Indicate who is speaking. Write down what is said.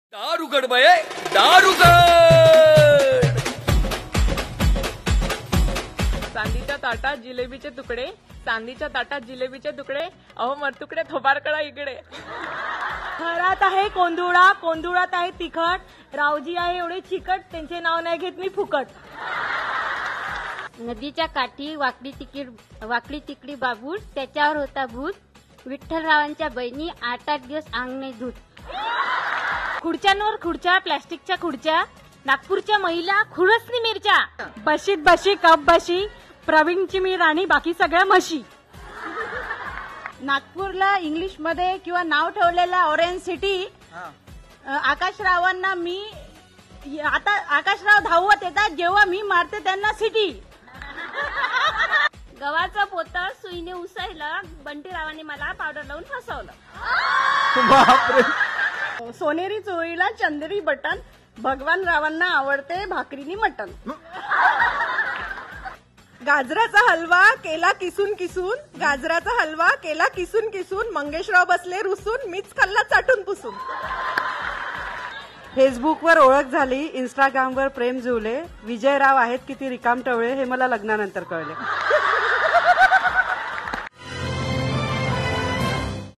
Speaker 1: दारुगड बये दारुगड.
Speaker 2: चांदीच्या ताटात जिलेबीचे तुकडे, चांदीच्या ताटात जिलेबीचे तुकडे, अहो मरतुकडे थोबाडकडा इकडे.
Speaker 3: घरात आहे कोंदुळा, कोंदुळात आहे तिखट, रावजी आहे एवढे चिकट, त्यांचे नाव नाही घेत मी फुकट.
Speaker 4: नदीच्या काठी वाकडी तिकडी बाबूळ, त्याच्यावर होता भूत. विठ्ठलरावांच्या बहिणी 8-8 दिवस अंग नाही धूत.
Speaker 3: खुर्च्यांवर खुर्च्या, प्लॅस्टिकच्या खुर्च्या, नागपूरच्या महिला खुरसनी मिरच्या. बशीत बशी कप बशी, प्रवीणची मी राणी, बाकी सगळ्या म्हशी.
Speaker 5: नागपूरला इंग्लिश मध्ये किंवा नाव ठेवलेला ऑरेंज सिटी. आकाशरावांना मी आता आकाशराव धावत येतात जेव्हा मी मारते त्यांना सिटी.
Speaker 4: गव्हाचं पोतं सुईने उसायलं, बंटीरावांनी मला पावडर लावून फसवलं.
Speaker 5: सोनेरी चोळीला चंदेरी बटन, भगवान रावांना आवडते भाकरीनी मटण. गाजराचा हलवा केला किसून किसून, गाजराचा हलवा केला किसून किसून, मंगेशराव बसले रुसून, मीच खाल्ला चाटून पुसून.
Speaker 6: फेसबुकवर ओळख झाली, इंस्टाग्रामवर प्रेम जुळले, विजयराव आहेत किती रिकामटवळे हे मला लग्नानंतर कळले.